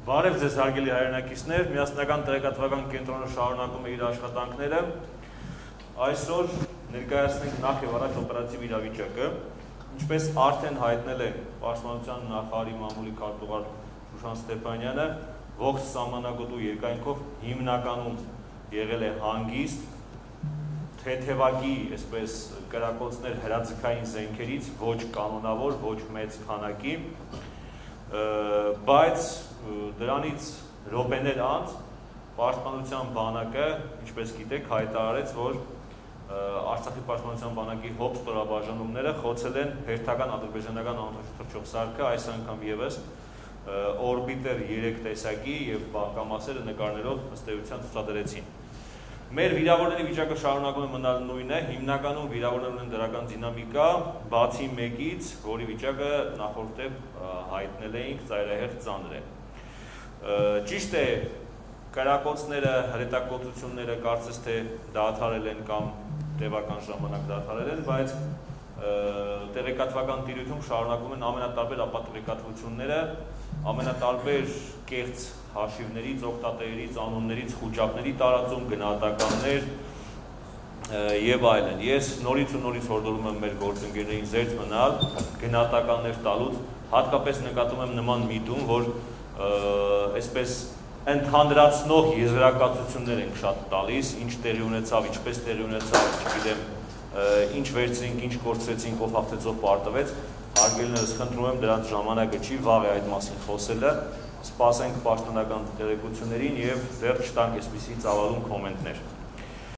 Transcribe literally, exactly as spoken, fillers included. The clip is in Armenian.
Բարև ձեզ հարգելի հայրենակիցներ, միասնական տեղեկատվական կենտրոնը շարունակում է իր աշխատանքները։ Այսօր ներկայացնենք նախ եւ առաջ օպերատիվ իրավիճակը, ինչպես արդեն հայտնել է Պաշտպանության նախարարի մամուլի քարտուղար Շուշան Ստեփանյանը, ողջ սահմանագոտու երկայնքով հիմնականում եղել է հանգիստ, թեթևակի, այսպես կրակոցներ հրաձգային զենքերից, ոչ կանոնավոր, ոչ մեծ քանակի, բայց դրանից րոպեներ անց Պաշտպանության բանակը, ինչպես գիտեք, հայտարարեց, որ Արցախի Պաշտպանության բանակի հոբ ստորաբաժանումները խոցել են հերթական ադրբեջանական անօթոչթրջող սարքը, այս անգամ ևս օրբիտեր երեք տեսակի եւ բաղկամասերը նկարներով ըստ էության ցուցադրեցին։ Մեր վիրավորների վիճակը շարունակում է մնալ նույնը, հիմնականում վիրավորներն ունեն դրական դինամիկա, բացի մեկից, որի վիճակը նախորդև հայտնել էինք, ծայրահեղ ծանր է։ Ճիշտ է, կրակոցները, հրետակոծությունները կարծես թե դադարել են կամ տևական ժամանակ դադարել են, բայց տեղեկատվական տիրույթում շարունակում են ամենատարբեր ապատողիկատվությունները, ամենատարբեր կեղծ հաշիվներից, օգտատերերից, անուններից, խուճապների տարածում, գնահատականներ եւ այլն։ Ես նորից ու նորից հորդորում եմ մեր գործընկերներին զերծ մնալ գնահատականներ տալուց, հատկապես նկատում եմ նման միտում, որ այսպես ընդհանրացնող եզրակացություններ ենք շատ տալիս, ինչ տեղի ունեցավ, ինչպես տեղի ունեցավ, չգիտեմ, ինչ վերցրինք, ինչ կորցրեցինք, ով հաղթեց, ով պարտվեց, հարգելիներս խնդրում եմ դրանց ժամանակը չի, վաղ է այդ մասին խոսելը, սպասենք պաշտոնական տեղեկություններին եւ դեռ չտանք այսպիսի ծավալուն կոմենտներ։